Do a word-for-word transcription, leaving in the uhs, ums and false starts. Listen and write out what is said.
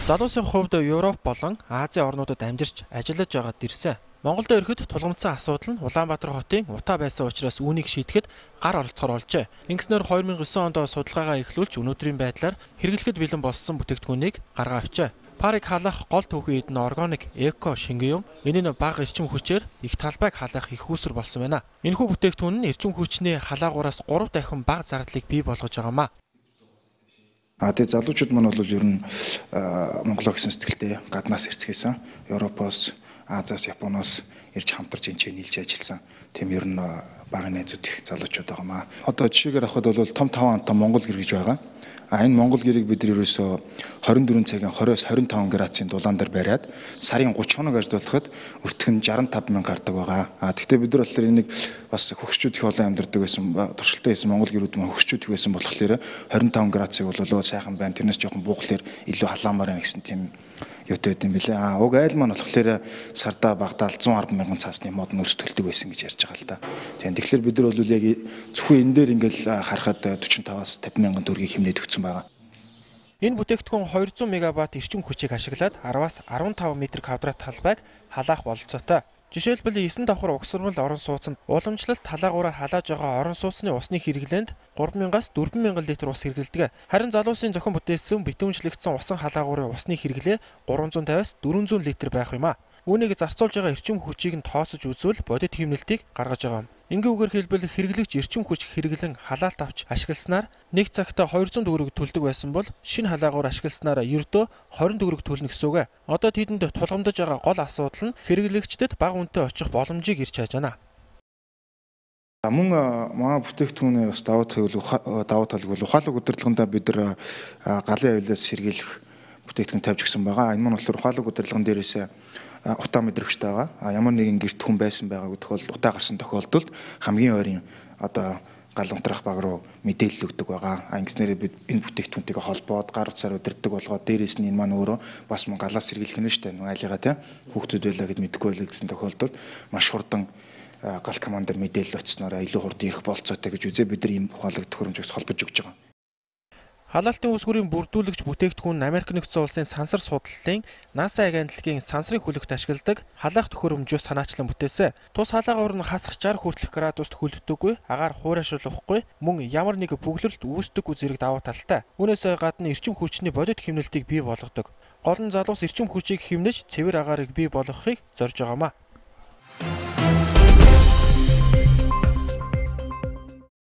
Залуусын хувьд Европ болон Азийн орнуудад амьдарч ажиллаж байгаад ирсэн. Монголд ирэхэд тулгамдсан асуудал нь Улаанбаатар хотын утаа байсан учраас үүнийг шийдэхэд гар оролцохоор олжээ. Ингэснээр две тысячи девять онд судалгаагаа эхлүүлж өнөөдрийн байдлаар хэрэглэхэд бэлэн болсон бүтээгдэхүүнийг гаргаа авчээ. Парыг халах гол түүхий эдэн органик эко шингэн юм. Энэ нь бага эрчим хүчээр их талбайг халах их үүсвэр болсон байна. Энэхүү бүтээгдэхүүн нь эрчим хүчний халаагуураас тhree дахин бага зардлыг бий болгож байгаамаа. А тэгээ залуучууд маань бол ер нь Монголоо гэсэн сэтгэлтэй гаднаас ирцгээсэн. Европоос, Азиас, Японоос ирж хамтарч энэ чинь нийлж ажилласан. Тийм ер нь бага найзууд их залуучууд байгаамаа. Одоо жишээгээр авахад бол том таван антаа Монгол гэр гэж байгаа. А энэ Монгол гэрийг бид ерөөсөө twenty four цагийн twenty-с twenty-five градусын дулаан дээр бариад сарын thirty хоног ажиглуулахад өртгөн sixty-five мянга гардаг байгаа. А тэгвэл бид нар болохоор энийг бас хөгшчүүд их олон амьдардаг байсан, туршилтаа хийсэн Монгол гэрүүд маань хөгшчүүд их байсан болохоор twenty-five градусыг болоо сайхан байна. Тэрнээс жоохон буухлаар илүү халаамаар байна гэсэн тийм юутай байт юм билээ. А уг айл маань болохоор сардаа багтаал one hundred ten мянган цаасны мод нөрс төлдөг байсан гэж ярьж байгаа л да. Тийм тэгэхээр бид нар бол яг зөвхөн энэ дээр ингээл харахад forty-five-аас fifty мянган төгрөгийг хэмнээд өгсөн байгаа. Энэ бүтээгдэхүүн two hundred мегаватт эрчим хүчийг ашиглаад ten-аас fifteen метр квадрат талбайг халаах бололцоотой. Жишээлбэл nine давхар угсармал орон сууцанд уламжлалт талаагаараар халааж байгаа орон сууцны усны хэрэглээнд three thousand-аас four thousand литр ус хэрэглэдэг. Харин залуусын зохион бүтээсэн битүүнжлэгдсэн усан халаагуурын усны хэрэглээ three fifty-аас four hundred литр байх юм а. Үүнийг зарцуулж байгаа эрчим хүчийг нь тооцож үзвэл бодит хэмнэлтийг гаргаж байгаа юм. Ингийн үгээр хэлбэл хэрэглэгч эрчим хүч хэрэглэн халаалт авч ашигласнаар нэг цагт two hundred төгрөг төлдөг байсан бол шинэ халаагуур ашигласнаар ердөө twenty төгрөг төлнө гэсэн үг. Одоо тэдэнд тулгамдж байгаа гол асуудал нь хэрэглэгчдэд бага үнэтэй очих боломжийг ирж хайж байна. Мөн манай бүтээгдэхүүний бас давуу тал давуу тал бол ухаалаг удирдлаганда бид нар галын аюулаас сэргийлэх бүтээгдэхүүн тавьж гисэн байгаа. Энэ маань болохоор ухаалаг удирдлагын дээрээс утаа мэдрэгчтэй байгаа. А ямар нэгэн гэрт хүн байсан байгаа гэдэг бол утаа гарсан тохиолдолд хамгийн ойрын одоо гал унтрах баг руу мэдээлэл өгдөг байгаа. А ингэснээр бид энэ бүтээгдэхүүнтэйгээ холбоод гар утсаар удирддаг болгоо дээрээс нь энэ маань өөрөө бас мөн галаас сэргийлэх нь шүү дээ. Айлгаа тийм хүүхдүүд байлаа гэд мэдэхгүй байлаа гэсэн тохиолдолд маш хурдан гал командир мэдээлэл очсноор илүү хурдан ирэх болцоотой гэж үзээ бид нар ийм ухаалаг төхөөрөмжөөс холбож өгч байгаа. Халаалтын үүсгүүрийн бүрдүүлэгч бүтээгдэхүүн Америк нэгдсэн улсын сансар судлалын NASA агентлагийн сансрын хүлэгт ашигладаг халаах төхөөрөмжөөс санаачлан бүтээсэн. Тус халаагуур нь хасах sixty хүртэлх градуст хүлддэггүй, агаар хуурайшруулахгүй, мөн ямар нэг бүглэрэлт үүсдэггүй зэрэг давуу талтай. Үүнээс гадна эрчим хүчний бодит хэмнэлтийг бий болгодог. Гол нь залуус эрчим хүчийг хэмнэж цэвэр агаарыг бий болгохыг зорж байгаамаа.